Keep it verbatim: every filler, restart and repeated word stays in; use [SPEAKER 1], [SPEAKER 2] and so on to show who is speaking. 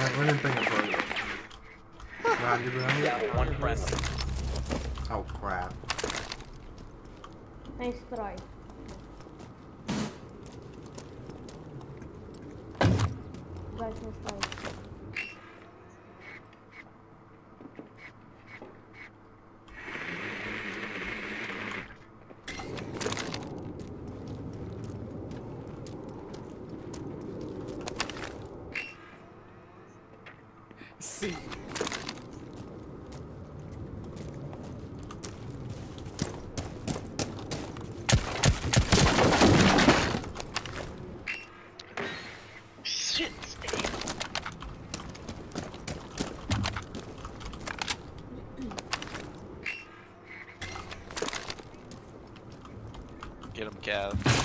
[SPEAKER 1] I didn't think about it. Roger, bro.
[SPEAKER 2] Yeah, one press.
[SPEAKER 1] Oh crap.
[SPEAKER 3] Nice try. Guys, nice try.
[SPEAKER 2] See.
[SPEAKER 4] Shit.
[SPEAKER 2] Get him, Cav.